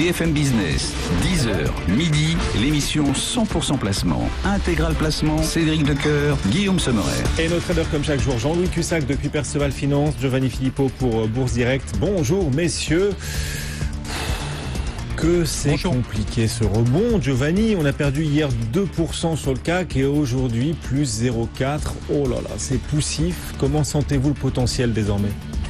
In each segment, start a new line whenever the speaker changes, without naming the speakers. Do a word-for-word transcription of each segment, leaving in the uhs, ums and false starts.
B F M Business, dix heures, midi, l'émission cent pour cent placement. Intégral placement, Cédric Decoeur, Guillaume Sommerer.
Et nos traders comme chaque jour, Jean-Louis Cussac depuis Perceval Finance, Giovanni Filippo pour Bourse Direct. Bonjour messieurs. Que c'est
Bonjour.
Compliqué ce rebond. Giovanni, on a perdu hier deux pour cent sur le C A C et aujourd'hui plus zéro virgule quatre. Oh là là, c'est poussif. Comment sentez-vous le potentiel désormais ?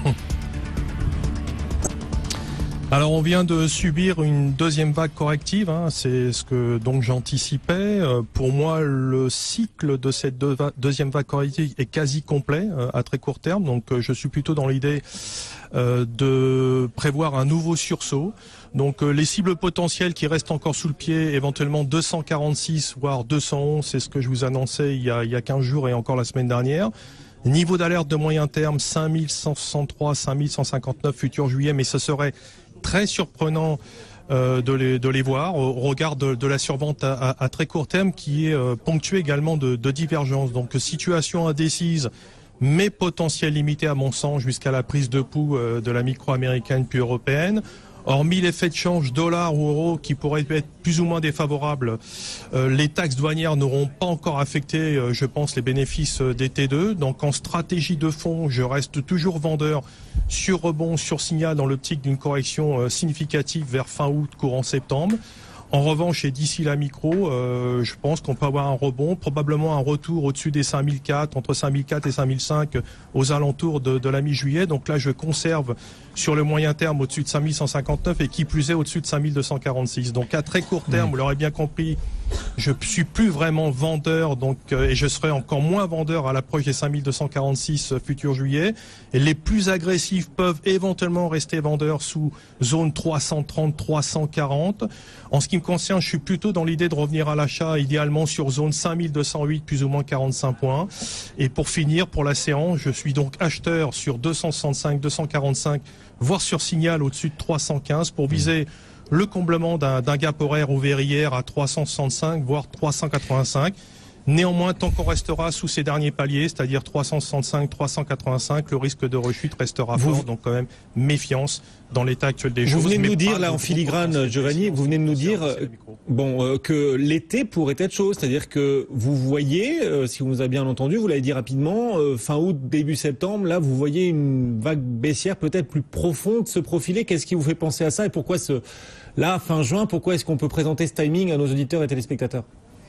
Alors on vient de subir une deuxième vague corrective, hein, c'est ce que donc j'anticipais. Euh, pour moi, le cycle de cette deux va- deuxième vague corrective est quasi complet euh, à très court terme, donc euh, je suis plutôt dans l'idée euh, de prévoir un nouveau sursaut. Donc euh, les cibles potentielles qui restent encore sous le pied, éventuellement deux cent quarante-six voire deux cent onze, c'est ce que je vous annonçais il y a, il y a quinze jours et encore la semaine dernière. Niveau d'alerte de moyen terme, cinq mille cent soixante-trois, cinq mille cent cinquante-neuf futur juillet, mais ce serait très surprenant euh, de, les, de les voir au regard de, de la survente à, à, à très court terme qui est euh, ponctuée également de, de divergences. Donc situation indécise, mais potentiel limité à mon sens jusqu'à la prise de pouls euh, de la micro américaine puis européenne. Hormis l'effet de change dollar ou euro qui pourrait être plus ou moins défavorable, euh, les taxes douanières n'auront pas encore affecté, euh, je pense, les bénéfices euh, des T deux. Donc en stratégie de fond, je reste toujours vendeur sur rebond, sur signal dans l'optique d'une correction euh, significative vers fin août, courant septembre. En revanche, et d'ici la micro, euh, je pense qu'on peut avoir un rebond, probablement un retour au-dessus des cinq mille quatre, entre cinq mille quatre et cinq mille cinq aux alentours de, de la mi-juillet. Donc là, je conserve sur le moyen terme au-dessus de cinq mille cent cinquante-neuf et qui plus est au-dessus de cinq mille deux cent quarante-six. Donc à très court terme, vous l'aurez bien compris, je suis plus vraiment vendeur, donc euh, et je serai encore moins vendeur à l'approche des cinq mille deux cent quarante-six euh, futur juillet. Et les plus agressifs peuvent éventuellement rester vendeurs sous zone trois cent trente, trois cent quarante. En ce qui me concerne, je suis plutôt dans l'idée de revenir à l'achat, idéalement sur zone cinq mille deux cent huit, plus ou moins quarante-cinq points. Et pour finir, pour la séance, je suis donc acheteur sur deux cent soixante-cinq, deux cent quarante-cinq, voire sur signal au-dessus de trois cent quinze pour viser le comblement d'un, d'un gap horaire ouvert hier à trois cent soixante-cinq, voire trois cent quatre-vingt-cinq. Néanmoins, tant qu'on restera sous ces derniers paliers, c'est-à-dire trois cent soixante-cinq, trois cent quatre-vingt-cinq, le risque de rechute restera
Vous...
fort. Donc quand même, méfiance dans l'état actuel des
vous
choses.
Vous venez de nous dire,
de
là, en filigrane, Giovanni, vous venez de nous dire euh, bon, euh, que l'été pourrait être chaud. C'est-à-dire que vous voyez, euh, si vous nous avez bien entendu, vous l'avez dit rapidement, euh, fin août, début septembre, là, vous voyez une vague baissière peut-être plus profonde se profiler. Qu'est-ce qui vous fait penser à ça et pourquoi ce... Là, fin juin, pourquoi est-ce qu'on peut présenter ce timing à nos auditeurs et téléspectateurs ?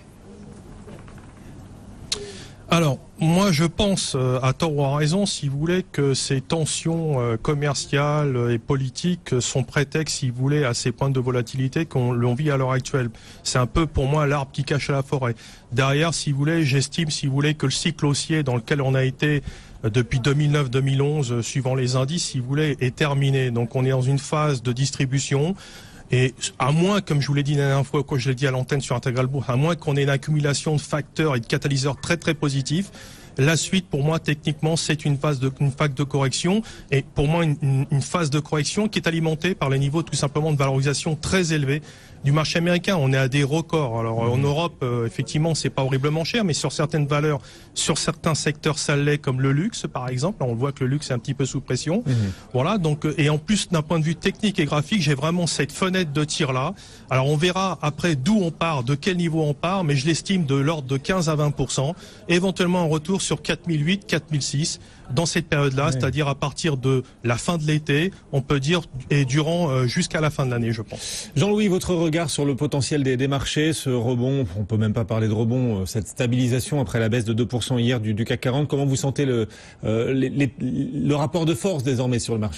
Alors, moi je pense, euh, à tort ou à raison, si vous voulez, que ces tensions euh, commerciales et politiques sont prétextes, si vous voulez, à ces points de volatilité qu'on l'on vit à l'heure actuelle. C'est un peu, pour moi, l'arbre qui cache la forêt. Derrière, si vous voulez, j'estime, si vous voulez, que le cycle haussier dans lequel on a été euh, depuis deux mille neuf deux mille onze, euh, suivant les indices, si vous voulez, est terminé. Donc on est dans une phase de distribution. Et à moins, comme je vous l'ai dit la dernière fois, quand je l'ai dit à l'antenne sur Intégral Bourse, à moins qu'on ait une accumulation de facteurs et de catalyseurs très très positifs, la suite, pour moi, techniquement, c'est une phase de, une phase de correction. Et pour moi, une, une, une phase de correction qui est alimentée par les niveaux tout simplement de valorisation très élevés du marché américain. On est à des records. Alors mmh. en Europe, euh, effectivement, c'est pas horriblement cher, mais sur certaines valeurs, sur certains secteurs, ça l'est, comme le luxe, par exemple. On voit que le luxe est un petit peu sous pression. Mmh. Voilà. Donc, et en plus, d'un point de vue technique et graphique, j'ai vraiment cette fenêtre de tir là. Alors, on verra après d'où on part, de quel niveau on part, mais je l'estime de l'ordre de quinze à vingt pour cent. Éventuellement, un retour sur quatre mille huit, quatre mille six. Dans cette période-là, oui. C'est-à-dire à partir de la fin de l'été, on peut dire, et durant euh, jusqu'à la fin de l'année, je pense.
Jean-Louis, votre regard sur le potentiel des, des marchés, ce rebond, on peut même pas parler de rebond, cette stabilisation après la baisse de deux pour cent hier du, du C A C quarante, comment vous sentez le, euh, les, les, le rapport de force désormais sur le marché ?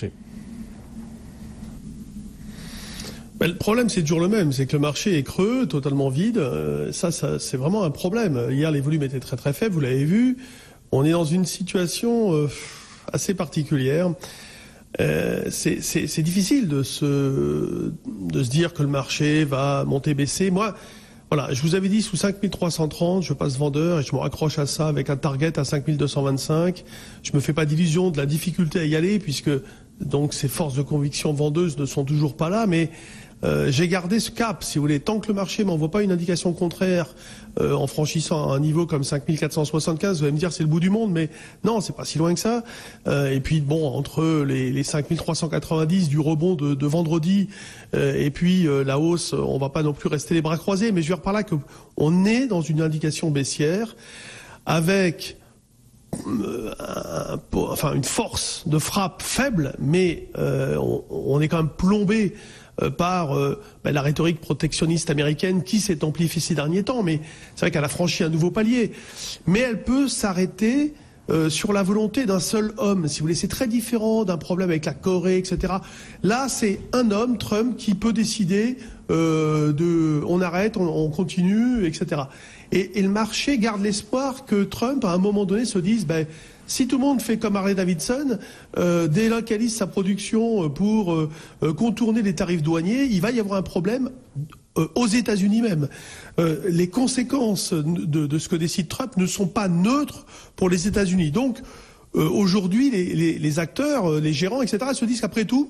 Ben, le problème, c'est toujours le même, c'est que le marché est creux, totalement vide. Euh, ça, ça, c'est vraiment un problème. Hier, les volumes étaient très très faibles, vous l'avez vu. On est dans une situation euh, assez particulière. Euh, c'est, c'est, c'est difficile de se, de se dire que le marché va monter, baisser. Moi, voilà, je vous avais dit sous cinq mille trois cent trente, je passe vendeur et je me raccroche à ça avec un target à cinq mille deux cent vingt-cinq. Je me fais pas d'illusion de la difficulté à y aller puisque donc ces forces de conviction vendeuses ne sont toujours pas là, mais Euh, j'ai gardé ce cap, si vous voulez, tant que le marché m'envoie pas une indication contraire euh, en franchissant un niveau comme cinq mille quatre cent soixante-quinze, vous allez me dire c'est le bout du monde, mais non, c'est pas si loin que ça. Euh, et puis bon, entre les, les cinq mille trois cent quatre-vingt-dix du rebond de, de vendredi euh, et puis euh, la hausse, on va pas non plus rester les bras croisés, mais je veux dire par là que on est dans une indication baissière avec Un, enfin une force de frappe faible, mais euh, on, on est quand même plombé euh, par euh, ben, la rhétorique protectionniste américaine qui s'est amplifiée ces derniers temps. Mais c'est vrai qu'elle a franchi un nouveau palier. Mais elle peut s'arrêter euh, sur la volonté d'un seul homme. Si vous voulez, c'est très différent d'un problème avec la Corée, et cetera. Là, c'est un homme, Trump, qui peut décider euh, de, on arrête, on, on continue, et cetera. Et, et le marché garde l'espoir que Trump, à un moment donné, se dise, ben, si tout le monde fait comme Harley-Davidson, euh, délocalise sa production pour euh, contourner les tarifs douaniers, il va y avoir un problème euh, aux États-Unis même. Euh, les conséquences de, de ce que décide Trump ne sont pas neutres pour les États-Unis. Donc, euh, aujourd'hui, les, les, les acteurs, les gérants, et cetera, se disent qu'après tout,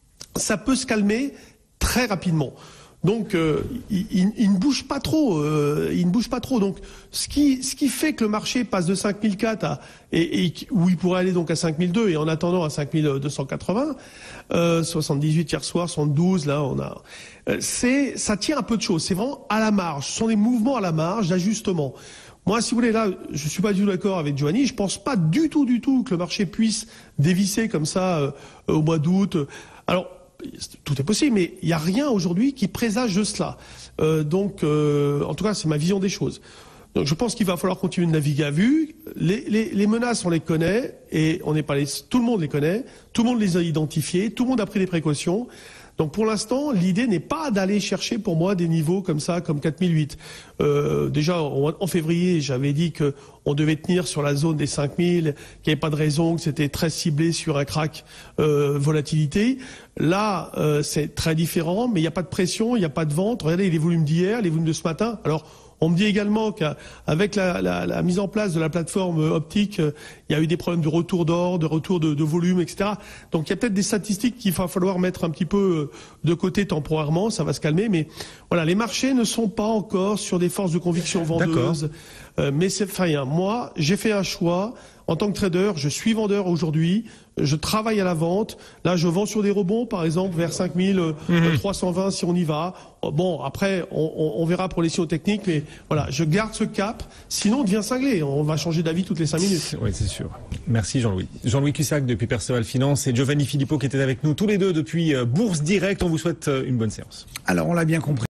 ça peut se calmer très rapidement. Donc, euh, il, il, il ne bouge pas trop. Euh, il ne bouge pas trop. Donc, ce qui, ce qui fait que le marché passe de cinq mille quatre à et, et où il pourrait aller donc à cinq mille deux et en attendant à cinq mille deux cent quatre-vingts, euh, soixante-dix-huit hier soir, soixante-douze là, on a. Euh, c'est, ça tient un peu de choses. C'est vraiment à la marge. Ce sont des mouvements à la marge d'ajustement. Moi, si vous voulez, là, je suis pas du tout d'accord avec Giovanni. Je pense pas du tout, du tout que le marché puisse dévisser comme ça euh, au mois d'août. Alors. Tout est possible, mais il n'y a rien aujourd'hui qui présage de cela. Euh, donc, euh, en tout cas, c'est ma vision des choses. Donc, je pense qu'il va falloir continuer de naviguer à vue. Les, les, les menaces, on les connaît, et on n'est pas les, tout le monde les connaît, tout le monde les a identifiées, tout le monde a pris des précautions. Donc pour l'instant, l'idée n'est pas d'aller chercher pour moi des niveaux comme ça, comme quatre mille huit. Euh, déjà en, en février, j'avais dit que on devait tenir sur la zone des cinq mille, qu'il n'y avait pas de raison, que c'était très ciblé sur un crack euh, volatilité. Là, euh, c'est très différent, mais il n'y a pas de pression, il n'y a pas de vente. Regardez les volumes d'hier, les volumes de ce matin. Alors on me dit également qu'avec la, la, la mise en place de la plateforme optique, il y a eu des problèmes de retour d'ordre, de retour de, de volume, et cetera. Donc il y a peut-être des statistiques qu'il va falloir mettre un petit peu de côté temporairement, ça va se calmer. Mais voilà, les marchés ne sont pas encore sur des forces de conviction vendeuses. Euh, mais c'est enfin, moi, j'ai fait un choix. En tant que trader, je suis vendeur aujourd'hui, je travaille à la vente. Là, je vends sur des rebonds, par exemple, vers cinq mille trois cent vingt si on y va. Bon, après, on, on, on verra pour les signaux techniques, mais voilà, je garde ce cap. Sinon, on devient cinglé. On va changer d'avis toutes les cinq minutes.
Oui, c'est sûr. Merci Jean-Louis. Jean-Louis Cussac depuis Perceval Finance et Giovanni Filippo qui était avec nous tous les deux depuis Bourse Direct. On vous souhaite une bonne séance.
Alors, on l'a bien compris.